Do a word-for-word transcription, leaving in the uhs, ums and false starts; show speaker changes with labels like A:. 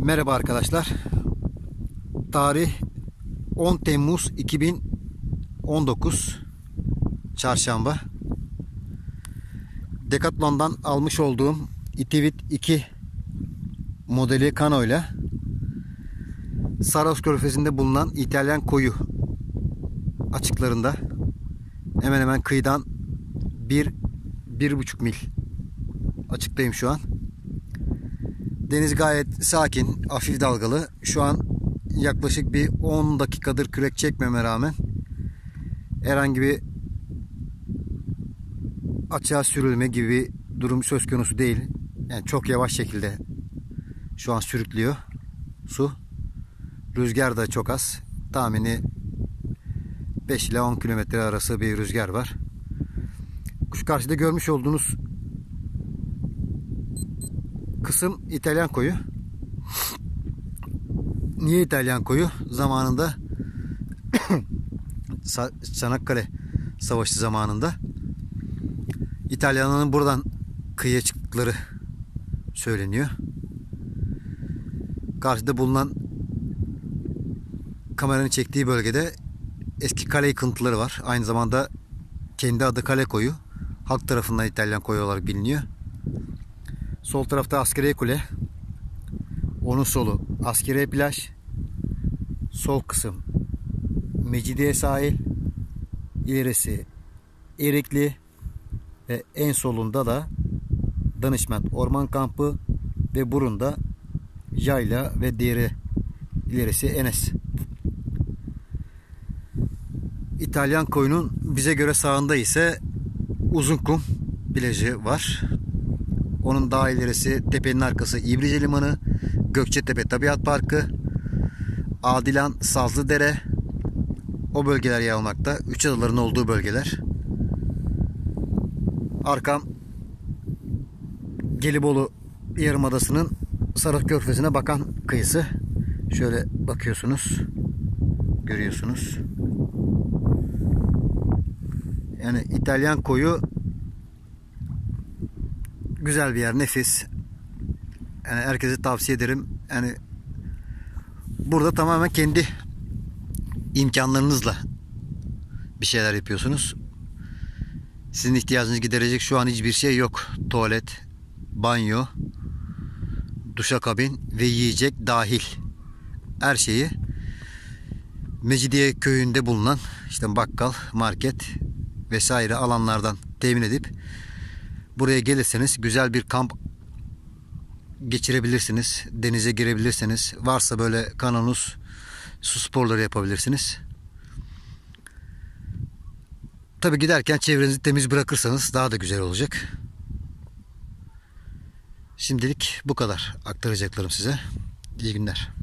A: Merhaba arkadaşlar. Tarih on Temmuz iki bin on dokuz Çarşamba. Decathlon'dan almış olduğum Itivit iki modeli kano ile Saros Körfezi'nde bulunan İtalyan koyu açıklarında hemen hemen kıyıdan bir bir buçuk mil açıktayım şu an. Deniz gayet sakin, hafif dalgalı. Şu an yaklaşık bir on dakikadır kürek çekmeme rağmen herhangi bir açığa sürülme gibi bir durum söz konusu değil. Yani çok yavaş şekilde şu an sürüklüyor su. Rüzgar da çok az. Tahmini beş ile on kilometre arası bir rüzgar var. Şu karşıda görmüş olduğunuz kısım İtalyan koyu. Niye İtalyan koyu? Zamanında Çanakkale Savaşı zamanında İtalyanların buradan kıyıya çıktıkları söyleniyor. Karşıda bulunan kameranın çektiği bölgede eski kale yıkıntıları var. Aynı zamanda kendi adı kale koyu. Halk tarafından İtalyan koyu olarak biliniyor. Sol tarafta Askeriye Kule. Onun solu Askeriye Plaj. Sol kısım Mecidiye Sahil. İlerisi Erikli. Ve en solunda da Danışment Orman Kampı ve burunda Yayla ve diğeri ilerisi Enes. İtalyan koyunun bize göre sağında ise Uzunkum plajı var. Onun daha ilerisi tepenin arkası İbrice Limanı, Gökçetepe Tabiat Parkı, Adilan, Sazlıdere, o bölgeler yer almakta. Üç adaların olduğu bölgeler. Arkam Gelibolu Yarımadası'nın Saros Körfezi'ne bakan kıyısı. Şöyle bakıyorsunuz, görüyorsunuz. Yani İtalyan koyu güzel bir yer, nefis. Yani herkese tavsiye ederim. Yani burada tamamen kendi imkanlarınızla bir şeyler yapıyorsunuz. Sizin ihtiyacınızı giderecek şu an hiçbir şey yok. Tuvalet, banyo, duşakabin ve yiyecek dahil. Her şeyi Mecidiye köyünde bulunan işte bakkal, market vesaire alanlardan temin edip buraya gelirseniz güzel bir kamp geçirebilirsiniz. Denize girebilirsiniz. Varsa böyle kanonuz, su sporları yapabilirsiniz. Tabi giderken çevrenizi temiz bırakırsanız daha da güzel olacak. Şimdilik bu kadar aktaracaklarım size. İyi günler.